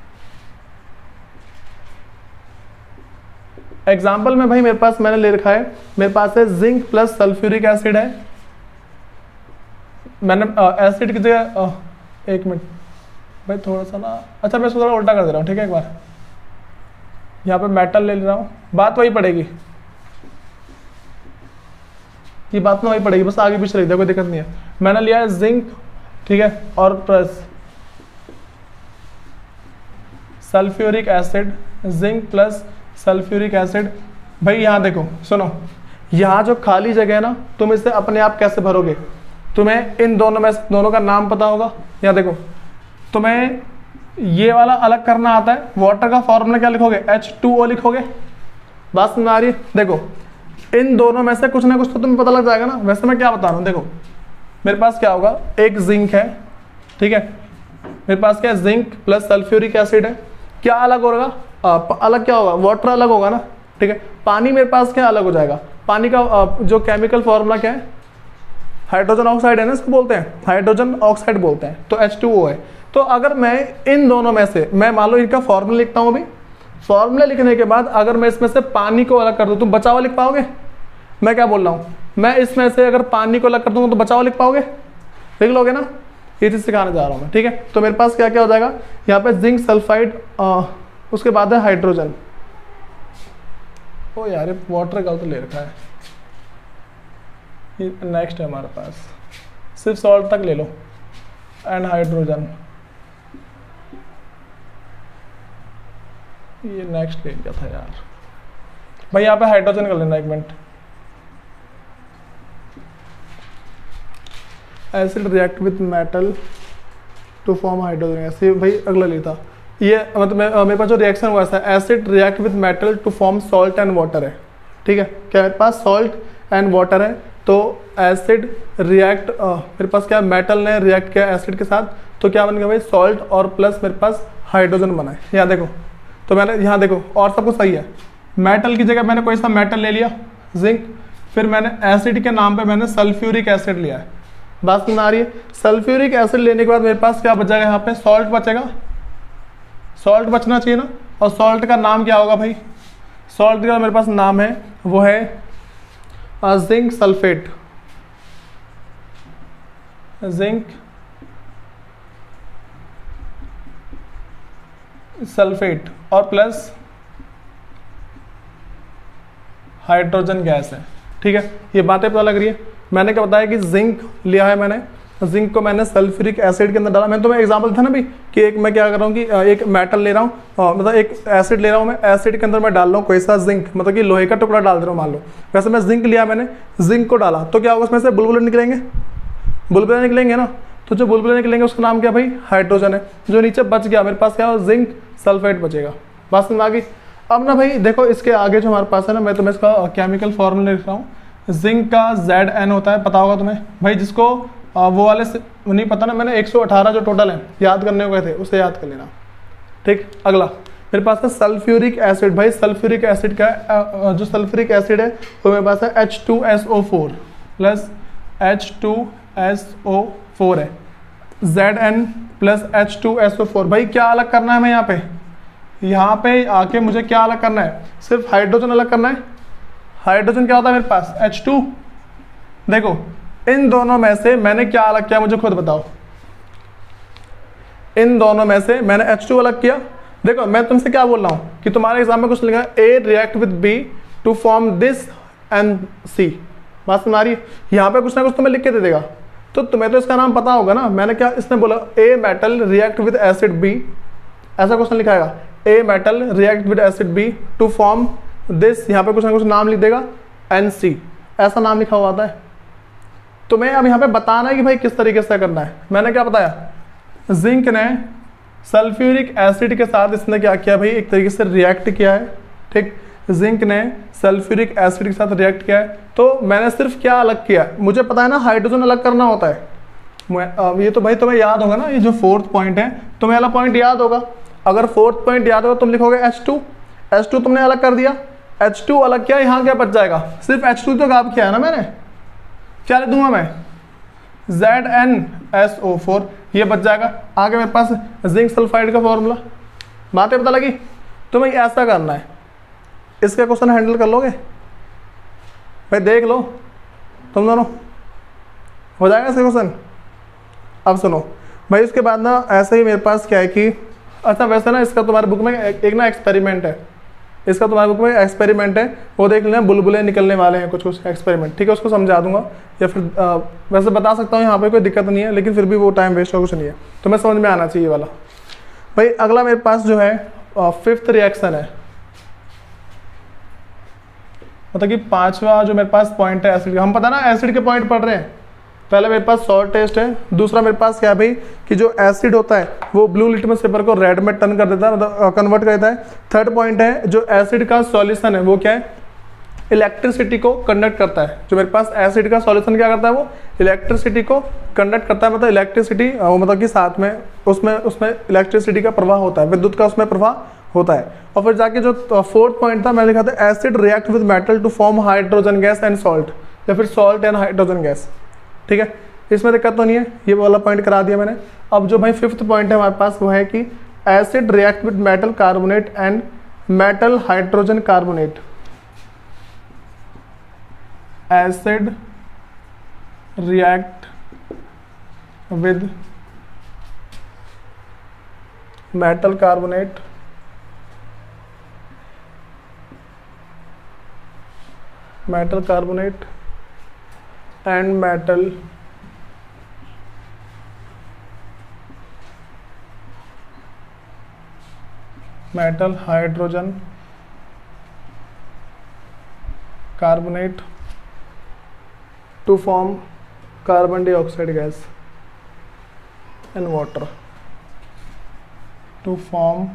एग्जाम्पल में भाई मेरे पास मैंने ले रखा है, मेरे पास है जिंक प्लस सल्फ्यूरिक एसिड है। मैंने एसिड की जगह एक मिनट भाई थोड़ा सा ना, अच्छा मैं इसको थोड़ा उल्टा कर दे रहा हूँ। ठीक है, एक बार यहाँ पे मेटल ले रहा हूँ, बात वही पड़ेगी, ये बात ना वही पड़ेगी, बस आगे पीछे लिख दे, कोई दिक्कत नहीं है। मैंने लिया है जिंक, ठीक है, और plus sulphuric acid, zinc plus sulphuric acid. भाई यहाँ देखो सुनो, यहाँ जो खाली जगह है ना, तुम इसे अपने आप कैसे भरोगे? तुम्हें इन दोनों में दोनों का नाम पता होगा। यहाँ देखो, तुम्हें ये वाला अलग करना आता है, वाटर का फॉर्मूला क्या लिखोगे? H2O लिखोगे। बात समझ आ रही है? देखो इन दोनों में से कुछ ना कुछ तो तुम्हें पता लग जाएगा ना। वैसे मैं क्या बता रहा हूँ, देखो मेरे पास क्या होगा, एक जिंक है, ठीक है, मेरे पास क्या है, जिंक प्लस सल्फ्यूरिक एसिड है। क्या अलग होगा? अलग क्या होगा? वाटर अलग होगा ना। ठीक है, पानी मेरे पास क्या अलग हो जाएगा? पानी का जो केमिकल फॉर्मूला क्या है? हाइड्रोजन ऑक्साइड है ना, इसको बोलते हैं हाइड्रोजन ऑक्साइड बोलते हैं, तो H2O है। तो अगर मैं इन दोनों में से, मैं मान लो इनका फॉर्मूला लिखता हूँ, अभी फॉर्मूला लिखने के बाद अगर मैं इसमें से पानी को अलग कर दूँ, तुम बचाव लिख पाओगे? मैं क्या बोल रहा हूँ, मैं इसमें से अगर पानी को अलग कर दूंगा तो बचाव लिख पाओगे? लिख लोगे ना? ये चीज़ सिखाने जा रहा हूँ मैं। ठीक है, तो मेरे पास क्या क्या हो जाएगा, यहाँ पे जिंक सल्फाइड, उसके बाद है हाइड्रोजन। ओ यार वाटर गलत ले रखा है, ये नेक्स्ट है हमारे पास, सिर्फ सॉल्ट तक ले लो, एंड हाइड्रोजन, ये नेक्स्ट ले लिया था यार भाई। यहाँ पे हाइड्रोजन कर लेना, एक minute. Acid react with metal to form hydrogen gas, ये भाई अगला लिया था। ये मतलब मेरे पास जो रिएक्शन हुआ था, acid react with metal to form salt and water है। ठीक है, क्या मेरे पास सॉल्ट एंड वाटर है, तो एसिड रिएक्ट, मेरे पास क्या, मेटल ने रिएक्ट किया एसिड के साथ, तो क्या बन गया भाई, सॉल्ट और प्लस मेरे पास हाइड्रोजन बना है। यहाँ देखो, तो मैंने यहाँ देखो और सब कुछ सही है। मेटल की जगह मैंने कोई सा मेटल ले लिया, जिंक, फिर मैंने एसिड के नाम पे मैंने सल्फ्यूरिक एसिड लिया है। बात सुन आ रही है? सल्फ्यूरिक एसिड लेने के बाद मेरे पास क्या बचेगा, यहाँ पे सॉल्ट बचेगा, सॉल्ट बचना चाहिए ना। और सॉल्ट का नाम क्या होगा भाई? सॉल्ट का मेरे पास नाम है, वो है जिंक सल्फेट, जिंक सल्फेट और प्लस हाइड्रोजन गैस है। ठीक है, ये बातें पता लग रही है। मैंने क्या बताया कि जिंक लिया है मैंने, जिंक को मैंने सल्फ्यूरिक एसिड के अंदर डाला। मैंने तुम्हें एग्जांपल था ना भी कि एक मैं क्या कर रहा हूँ कि एक मेटल ले रहा हूँ, मतलब एक एसिड ले रहा हूँ मैं, एसिड के अंदर मैं डाल रहा हूँ कोई सा जिंक, मतलब कि लोहे का टुकड़ा डाल दे रहा हूँ मान लो। वैसे मैं जिंक लिया, मैंने जिंक को डाला, तो क्या होगा उसमें से बुलबुले निकलेंगे, बुलबुले निकलेंगे ना। तो जो बुलबुले निकलेंगे उसका नाम क्या भाई? हाइड्रोजन है। जो नीचे बच गया मेरे पास क्या हो, जिंक सल्फेट बचेगा। बात समझ आ गई? अब ना भाई देखो, इसके आगे जो हमारे पास है ना, मैं तुम्हें इसका केमिकल फॉर्मूला लिख रहा हूँ। जिंक का Zn होता है, पता होगा तुम्हें भाई, जिसको वो वाले से नहीं पता ना, मैंने 118 जो टोटल है याद करने को गए थे उसे याद कर लेना। ठीक, अगला मेरे पास है सल्फ्यूरिक एसिड। भाई सल्फ्यूरिक एसिड का जो सल्फ्यूरिक एसिड है वो मेरे पास है H2SO4 प्लस H2SO4 है, Zn प्लस H2SO4। भाई क्या अलग करना है हमें यहाँ पे आके मुझे क्या अलग करना है? सिर्फ हाइड्रोजन अलग करना है। हाइड्रोजन क्या होता है मेरे पास? H2। देखो इन दोनों में से मैंने क्या अलग किया मुझे खुद बताओ। इन दोनों में से मैंने H2 अलग किया। देखो मैं तुमसे क्या बोल रहा हूं कि तुम्हारे एग्जाम में कुछ लिखा है A react with B to form this and C। बात सुना रही है? यहाँ पे कुछ ना कुछ तुम्हें लिख के दे देगा, तो तुम्हें तो इसका नाम पता होगा ना। मैंने क्या इसने बोला A metal react with acid B, ऐसा क्वेश्चन लिखाएगा A metal react with acid B to form this, यहाँ पे कुछ ना कुछ नाम लिख देगा NC, ऐसा नाम लिखा हुआ आता है। तुम्हें अब यहाँ पे बताना है कि भाई किस तरीके से करना है। मैंने क्या बताया, जिंक ने सल्फ्यूरिक एसिड के साथ इसने क्या किया भाई, एक तरीके से रिएक्ट किया है। ठीक, जिंक ने सल्फ्यूरिक एसिड के साथ रिएक्ट किया है। तो मैंने सिर्फ क्या अलग किया, मुझे पता है ना हाइड्रोजन अलग करना होता है। ये तो भाई तुम्हें याद होगा ना, ये जो फोर्थ पॉइंट है तुम्हें वाला पॉइंट याद होगा। अगर फोर्थ पॉइंट याद होगा तुम लिखोगे H2 तुमने अलग कर दिया, H2 अलग किया, यहाँ क्या बच जाएगा? सिर्फ H2 तो गायब किया है ना मैंने। क्या लिख दूंगा मैं? ZnSO4 ये बच जाएगा। आगे मेरे पास जिंक सल्फाइड का फॉर्मूला। बातें पता लगी? तुम्हें ऐसा करना है, इसका क्वेश्चन हैंडल कर लोगे भाई, देख लो तुम दोनों, हो जाएगा इसका क्वेश्चन। अब सुनो भाई, उसके बाद ना ऐसे ही मेरे पास क्या है कि अच्छा वैसे ना इसका तुम्हारे बुक में एक ना एक्सपेरिमेंट है, इसका तुम्हारे बुक में एक्सपेरिमेंट है, वो देख लेना, बुलबुले निकलने वाले हैं कुछ एक्सपेरिमेंट। ठीक है, उसको समझा दूंगा या फिर वैसे बता सकता हूँ, यहाँ पे कोई दिक्कत नहीं है, लेकिन फिर भी वो टाइम वेस्ट हो कुछ नहीं है, तो मैं समझ में आना चाहिए वाला। भाई अगला मेरे पास जो है फिफ्थ रिएक्शन है, मतलब कि पांचवा जो मेरे पास पॉइंट है एसिड का। हम पता ना एसिड के पॉइंट पढ़ रहे हैं। पहले मेरे पास सॉल्ट टेस्ट है, दूसरा मेरे पास क्या है भाई कि जो एसिड होता है वो ब्लू लिटमस पेपर को रेड में टर्न कर देता है, मतलब कन्वर्ट कर देता है। थर्ड पॉइंट है जो एसिड का सॉल्यूशन है वो क्या है, इलेक्ट्रिसिटी को कंडक्ट करता है। जो मेरे पास एसिड का सॉल्यूशन क्या करता है, वो इलेक्ट्रिसिटी को कंडक्ट करता है, मतलब इलेक्ट्रिसिटी मतलब कि साथ में उसमें इलेक्ट्रिसिटी का प्रवाह होता है, विद्युत का उसमें प्रवाह होता है। और फिर जाके जो फोर्थ पॉइंट था मैंने लिखा था acid react with metal to form hydrogen gas and salt, या फिर सॉल्ट एंड हाइड्रोजन गैस। ठीक है, इसमें दिक्कत तो नहीं है, ये वाला पॉइंट करा दिया मैंने। अब जो भाई फिफ्थ पॉइंट है हमारे पास वो है कि acid react with metal carbonate and metal hydrogen carbonate. Acid react with metal carbonate and metal hydrogen carbonate to form carbon dioxide gas and water, to form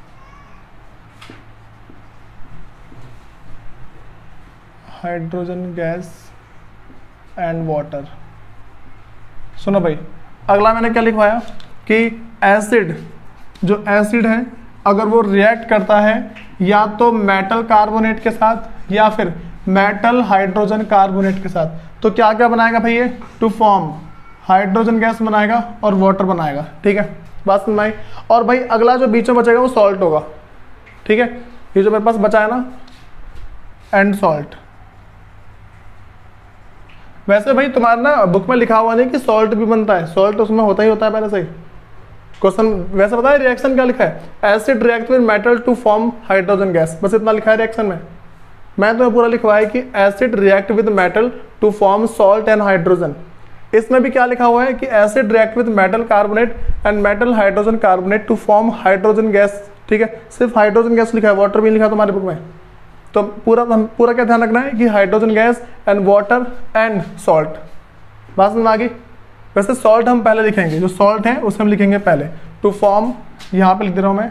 hydrogen gas and water. सुनो भाई, अगला मैंने क्या लिखवाया कि acid, जो acid है अगर वो रिएक्ट करता है या तो मेटल कार्बोनेट के साथ या फिर मेटल हाइड्रोजन कार्बोनेट के साथ, तो क्या क्या बनाएगा भाई, ये टू फॉर्म हाइड्रोजन गैस बनाएगा और वाटर बनाएगा। ठीक है, बात समझ में आई। और भाई अगला जो बीच में बचेगा वो सॉल्ट होगा। ठीक है, ये जो मेरे पास बचा है ना एंड सॉल्ट। वैसे भाई तुम्हारा ना बुक में लिखा हुआ नहीं कि सॉल्ट भी बनता है, सॉल्ट उसमें होता ही होता है पहले से ही। क्वेश्चन वैसे पता है रिएक्शन क्या लिखा है, acid react with metal to form hydrogen gas, बस इतना लिखा है रिएक्शन में। मैं तुम्हें पूरा लिखवाया कि acid react with metal to form salt and hydrogen. इसमें भी क्या लिखा हुआ है कि acid react with metal carbonate and metal hydrogen carbonate to form hydrogen gas. ठीक है, सिर्फ हाइड्रोजन गैस लिखा है, वाटर भी लिखा है तुम्हारे बुक में। तो पूरा क्या ध्यान रखना है कि hydrogen gas and water and salt. बात समझ में आ गई। वैसे सॉल्ट हम पहले लिखेंगे, जो सॉल्ट है उसे हम लिखेंगे पहले, टू फॉर्म, यहाँ पे लिख दे रहा हूँ मैं,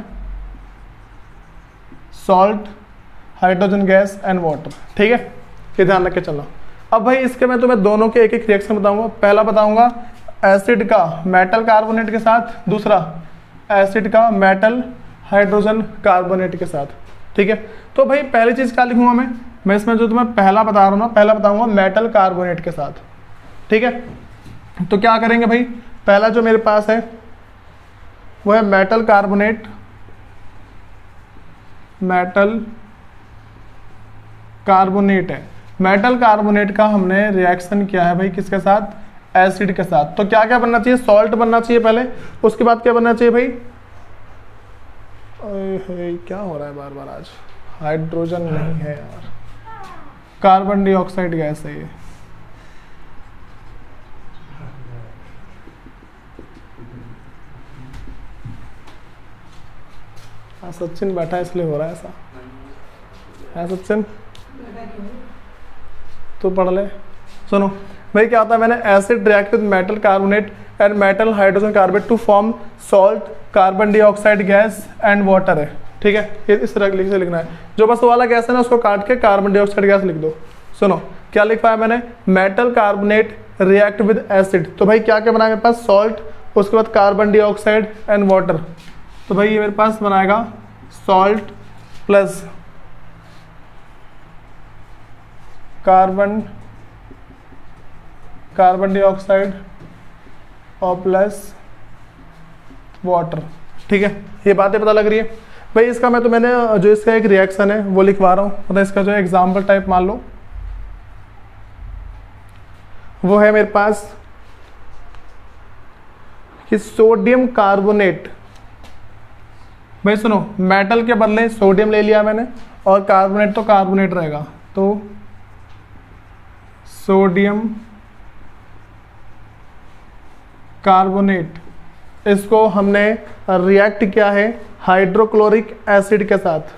salt hydrogen gas and water. ठीक है, ये ध्यान रख के चलना। अब भाई इसके मैं तुम्हें दोनों के एक एक रिएक्शन बताऊंगा। पहला बताऊंगा एसिड का मेटल कार्बोनेट के साथ, दूसरा एसिड का मेटल हाइड्रोजन कार्बोनेट के साथ। ठीक है, तो भाई पहली चीज क्या लिखूंगा मैं इसमें जो तुम्हें पहला बता रहा हूँ ना, पहला बताऊंगा मेटल कार्बोनेट के साथ। ठीक है, तो क्या करेंगे भाई, पहला जो मेरे पास है वो है मेटल कार्बोनेट, मेटल कार्बोनेट है। मेटल कार्बोनेट का हमने रिएक्शन किया है भाई किसके साथ, एसिड के साथ। तो क्या क्या बनना चाहिए, सॉल्ट बनना चाहिए पहले, उसके बाद क्या बनना चाहिए भाई, क्या हो रहा है बार बार आज, हाइड्रोजन नहीं है यार, कार्बन डाइऑक्साइड गैस है ये। सचिन बैठा इसलिए हो रहा है ऐसा है। सचिन तो पढ़ ले। सुनो भाई क्या होता है, मैंने acid react with metal carbonate and metal hydrogen carbonate to form salt, carbon dioxide gas and water है। ठीक है, ये इस तरह से लिखना है। जो बस वाला गैस है ना उसको काट के कार्बन डाइऑक्साइड गैस लिख दो। सुनो क्या लिख पाया मैंने, metal carbonate react with acid, तो भाई क्या क्या बनाया मेरे पास, सॉल्ट, उसके बाद कार्बन डाइऑक्साइड एंड वाटर। तो भाई ये मेरे पास बनाएगा सॉल्ट प्लस कार्बन डाइऑक्साइड और प्लस वाटर। ठीक है, ये बातें पता लग रही है भाई। इसका मैंने जो इसका एक रिएक्शन है वो लिखवा रहा हूँ, मतलब इसका जो एग्जाम्पल टाइप मान लो वो है मेरे पास कि सोडियम कार्बोनेट। भाई सुनो, मेटल के बदले सोडियम ले लिया मैंने और कार्बोनेट तो कार्बोनेट रहेगा, तो सोडियम कार्बोनेट, इसको हमने रिएक्ट किया है हाइड्रोक्लोरिक एसिड के साथ।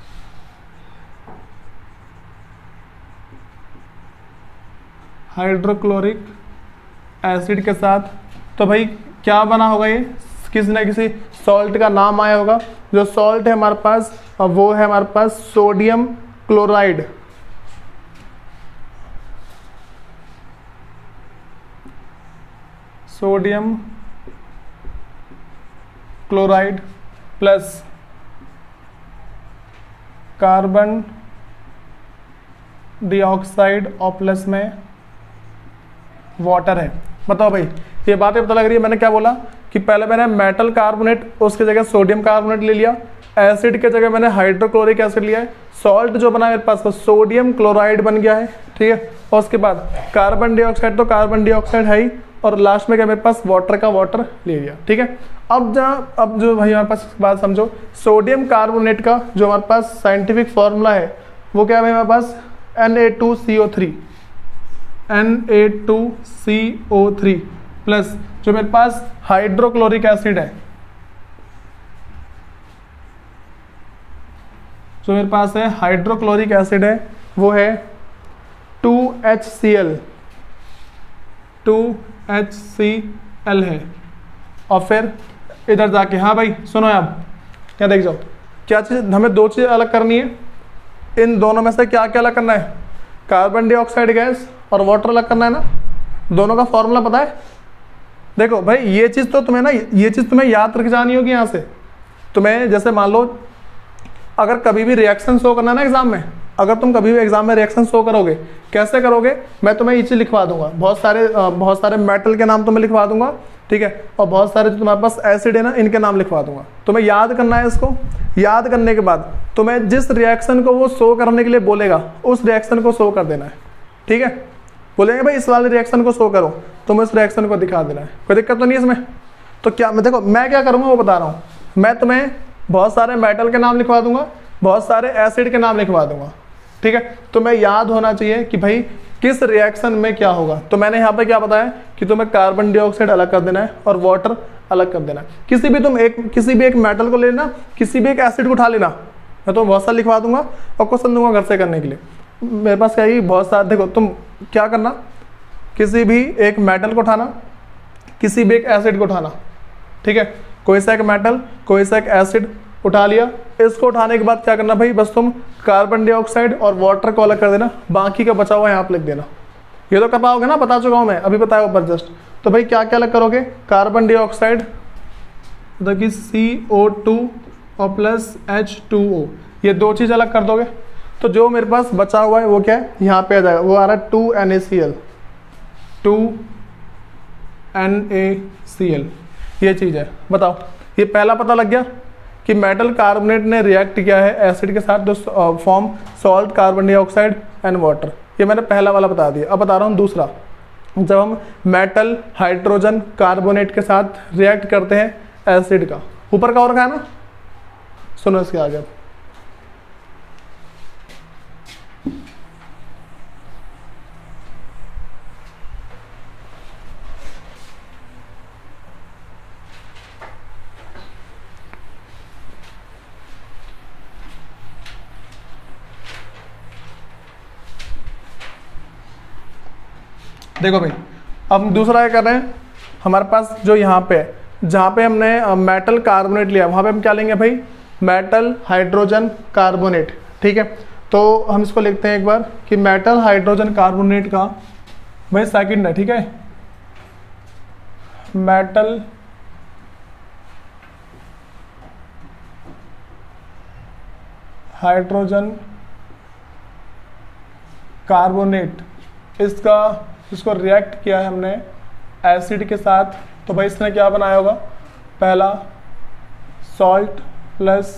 हाइड्रोक्लोरिक एसिड के साथ, तो भाई क्या बना होगा, ये किसी ना किसी सॉल्ट का नाम आया होगा। जो सॉल्ट है हमारे पास वो है हमारे पास sodium chloride. Sodium chloride plus carbon dioxide और प्लस में वाटर है। बताओ भाई, ये बातें पता लग रही है। मैंने क्या बोला कि पहले मैंने मेटल कार्बोनेट, उसकी जगह सोडियम कार्बोनेट ले लिया, एसिड के जगह मैंने हाइड्रोक्लोरिक एसिड लिया है, सॉल्ट जो बना मेरे पास वो सोडियम क्लोराइड बन गया है। ठीक है, और उसके बाद कार्बन डाइऑक्साइड तो कार्बन डाइऑक्साइड है ही, और लास्ट में क्या मेरे पास वाटर का वाटर ले लिया। ठीक है, अब जो भाई हमारे पास बात समझो, सोडियम कार्बोनेट का जो हमारे पास साइंटिफिक फॉर्मूला है वो क्या है हमारे पास, Na2CO3, Na2CO3 प्लस जो मेरे पास हाइड्रोक्लोरिक एसिड है, जो मेरे पास है हाइड्रोक्लोरिक एसिड है वो है 2HCl, 2HCl है। और फिर इधर जाके, हाँ भाई सुनो आप क्या देख जाओ, क्या चीज़ हमें दो चीज़ अलग करनी है, इन दोनों में से क्या क्या अलग करना है, कार्बन डाइऑक्साइड गैस और वाटर अलग करना है ना। दोनों का फॉर्मूला पता है। देखो भाई ये चीज़ तो तुम्हें ना, ये चीज़ तुम्हें याद रख जानी होगी। यहाँ से तुम्हें जैसे मान लो अगर कभी भी रिएक्शन शो करना है ना एग्जाम में, अगर तुम कभी भी एग्जाम में रिएक्शन शो करोगे, कैसे करोगे, मैं तुम्हें ये चीज़ लिखवा दूंगा, बहुत सारे मेटल के नाम तुम्हें लिखवा दूंगा। ठीक है, और बहुत सारे जो तुम्हारे पास एसिड है ना इनके नाम लिखवा दूंगा। तुम्हें याद करना है इसको। याद करने के बाद तुम्हें जिस रिएक्शन को वो शो करने के लिए बोलेगा उस रिएक्शन को शो कर देना है। ठीक है, बोलेंगे भाई इस वाले रिएक्शन को शो करो, तुम इस रिएक्शन को दिखा देना है, कोई दिक्कत तो नहीं है इसमें। तो क्या मैं देखो मैं क्या करूँगा वो बता रहा हूँ। मैं तुम्हें बहुत सारे मेटल के नाम लिखवा दूंगा, बहुत सारे एसिड के नाम लिखवा दूंगा। ठीक है, तुम्हें याद होना चाहिए कि भाई किस रिएक्शन में क्या होगा। तो मैंने यहाँ पे क्या बताया कि तुम्हें कार्बन डाइऑक्साइड अलग कर देना है और वाटर अलग कर देना है। किसी भी एक मेटल को लेना, किसी भी एक एसिड को उठा लेना, मैं तो बहुत सारा लिखवा दूंगा और क्वेश्चन दूंगा घर से करने के लिए। मेरे पास क्या है बहुत सारा, देखो तुम क्या करना, किसी भी एक मेटल को उठाना, किसी भी एक एसिड को उठाना। ठीक है, कोई सा एक मेटल कोई सा एक एसिड उठा लिया, इसको उठाने के बाद क्या करना भाई, बस तुम कार्बन डाइऑक्साइड और वाटर को अलग कर देना, बाकी का बचा हुआ यहाँ पे लिख देना। ये तो कर पाओगे ना, बता चुका हूँ मैं, अभी बताया ऊपर जस्ट। तो भाई क्या क्या अलग करोगे, कार्बन डाइऑक्साइड मतलब कि CO2 और प्लस H2O, ये दो चीज़ अलग कर दोगे। तो जो मेरे पास बचा हुआ है वो क्या है, यहाँ पे आ जाएगा, वो आ रहा है 2NaCl, 2NaCl, ये चीज़ है। बताओ, ये पहला पता लग गया कि मेटल कार्बोनेट ने रिएक्ट किया है एसिड के साथ तो form salt, carbon dioxide and water. ये मैंने पहला वाला बता दिया। अब बता रहा हूँ दूसरा, जब हम मेटल हाइड्रोजन कार्बोनेट के साथ रिएक्ट करते हैं एसिड का, ऊपर का और का है ना, सुनो इसके आगे। अब देखो भाई, अब हम दूसरा क्या कर रहे हैं, हमारे पास जो यहाँ पे है, जहाँ पे हमने मेटल कार्बोनेट लिया वहाँ पे हम क्या लेंगे भाई, मेटल हाइड्रोजन कार्बोनेट। ठीक है, तो हम इसको लिखते हैं एक बार कि मेटल हाइड्रोजन कार्बोनेट का भाई सेकंड है। ठीक है, मेटल हाइड्रोजन कार्बोनेट, इसको रिएक्ट किया है हमने एसिड के साथ, तो भाई इसने क्या बनाया होगा, पहला सॉल्ट प्लस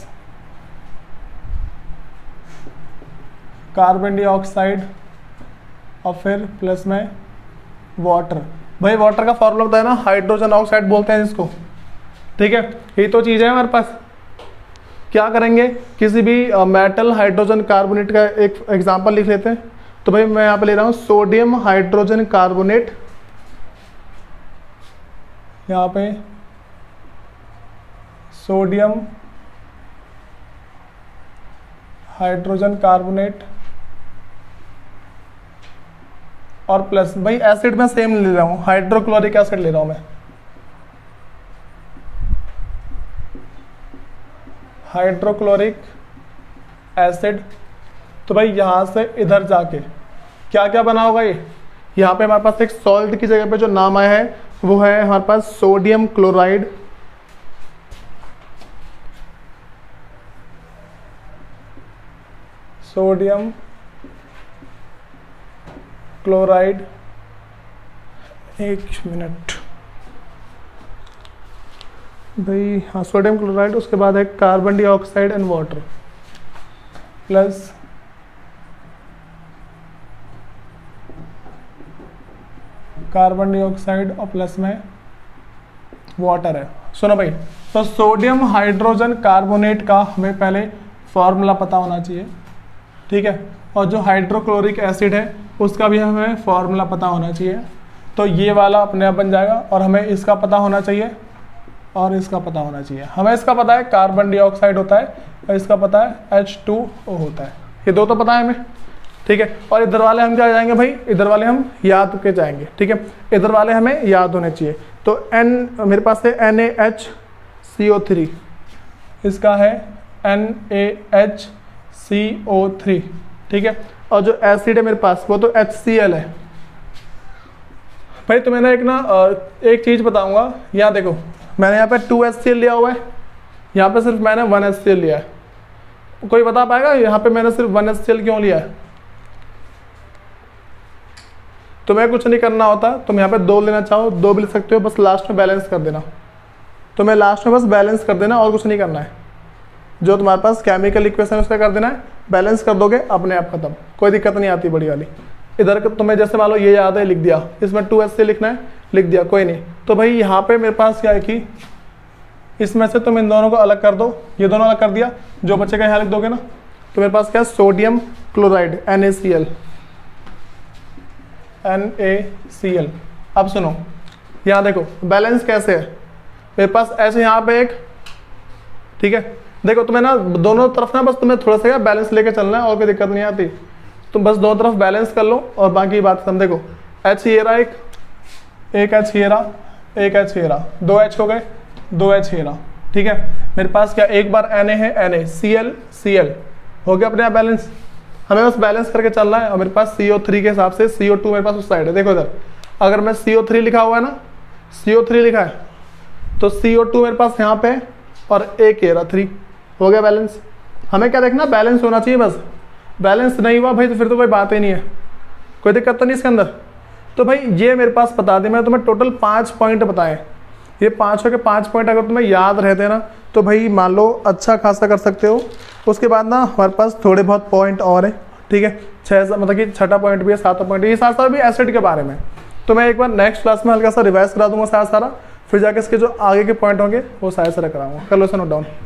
कार्बन डाइऑक्साइड और फिर प्लस में वाटर। भाई वाटर का फॉर्मूला बताया ना, हाइड्रोजन ऑक्साइड बोलते हैं इसको। ठीक है, ये तो चीज़ है हमारे पास। क्या करेंगे, किसी भी मेटल हाइड्रोजन कार्बोनेट का एक एग्जांपल लिख लेते हैं। तो भाई मैं यहाँ पे ले रहा हूँ सोडियम हाइड्रोजन कार्बोनेट, यहाँ पे सोडियम हाइड्रोजन कार्बोनेट और प्लस भाई एसिड में सेम ले रहा हूँ, हाइड्रोक्लोरिक एसिड ले रहा हूँ मैं, हाइड्रोक्लोरिक एसिड। तो भाई यहाँ से इधर जाके क्या क्या बना होगा, ये यहाँ पे हमारे पास एक सॉल्ट की जगह पे जो नाम आया है वो है हमारे पास सोडियम क्लोराइड, सोडियम क्लोराइड, एक मिनट भाई, हाँ सोडियम क्लोराइड, उसके बाद है carbon dioxide and water plus carbon dioxide और प्लस में वाटर है। सुनो भाई, तो सोडियम हाइड्रोजन कार्बोनेट का हमें पहले फॉर्मूला पता होना चाहिए। ठीक है, और जो हाइड्रोक्लोरिक एसिड है उसका भी हमें फॉर्मूला पता होना चाहिए। तो ये वाला अपने आप बन जाएगा, और हमें इसका पता होना चाहिए और इसका पता होना चाहिए। हमें इसका पता है कार्बन डाइऑक्साइड होता है और इसका पता है H2O होता है, ये दो तो पता है हमें। ठीक है, और इधर वाले हम क्या जाएंगे भाई, इधर वाले हम याद के जाएंगे। ठीक है, इधर वाले हमें याद होने चाहिए। तो N मेरे पास है NaHCO3, इसका है NaHCO3। ठीक है, और जो एसिड है मेरे पास वो तो HCl है। भाई तुम्हें ना एक चीज़ बताऊंगा, यहाँ देखो मैंने यहाँ पे 2HCl लिया हुआ है, यहाँ पे सिर्फ मैंने 1HCl लिया है। कोई बता पाएगा यहाँ पे मैंने सिर्फ 1HCl क्यों लिया है? तुम्हें कुछ नहीं करना होता, तुम यहाँ पे 2 लेना चाहो 2 भी ले सकते हो, बस लास्ट में बैलेंस कर देना। तुम्हें लास्ट में बस बैलेंस कर देना और कुछ नहीं करना है। जो तुम्हारे पास केमिकल इक्वेशन उसका कर देना है, बैलेंस कर दोगे अपने आप खत्म, कोई दिक्कत नहीं आती बड़ी वाली। इधर तुम्हें जैसे मान लो ये याद है, लिख दिया, इसमें 2HCl लिखना है, लिख दिया, कोई नहीं। तो भाई यहाँ पे मेरे पास क्या है कि इसमें से तुम इन दोनों को अलग कर दो, ये दोनों अलग कर दिया, जो बच्चे का यहाँ लिख दोगे ना, तो मेरे पास क्या है सोडियम क्लोराइड NaCl। अब सुनो, यहाँ देखो बैलेंस कैसे है, मेरे पास ऐसे यहाँ पे एक, ठीक है, देखो तुम्हें ना दोनों तरफ ना बस तुम्हें थोड़ा सा बैलेंस लेके चलना है और कोई दिक्कत नहीं आती। तुम बस दोनों तरफ बैलेंस कर लो और बाकी बात खत्म। देखो H ये रहा, एक H ये रहा, एक H ये रहा, 2 H हो गए, 2 H ये रहा। ठीक है, मेरे पास क्या एक बार Na है, NaCl हो गया अपने यहाँ बैलेंस। हमें बस बैलेंस करके चलना है। और मेरे पास CO3 के हिसाब से CO2 मेरे पास उस साइड है। देखो इधर अगर मैं CO3 लिखा हुआ है ना, CO3 लिखा है, तो CO2 मेरे पास यहाँ पे और एक ये रहा 3, हो गया बैलेंस। हमें क्या देखना, बैलेंस होना चाहिए बस। बैलेंस नहीं हुआ भाई तो फिर तो कोई बात ही नहीं है, कोई दिक्कत तो नहीं इसके अंदर। तो भाई ये मेरे पास बता दें, मैं तुम्हें टोटल 5 पॉइंट बताएं, ये 5 के 5 पॉइंट अगर तुम्हें याद रहते ना तो भाई मान लो अच्छा खासा कर सकते हो। उसके बाद ना हमारे पास थोड़े बहुत पॉइंट और हैं, ठीक है, 6 मतलब कि 6ठा पॉइंट भी है, 7वां पॉइंट, ये सारा भी एसिड के बारे में। तो मैं एक बार नेक्स्ट क्लास में हल्का सा रिवाइज करा दूंगा सारा, फिर जाके इसके जो आगे के पॉइंट होंगे वो सारे कराऊंगा। कर लो इसे नोट डाउन।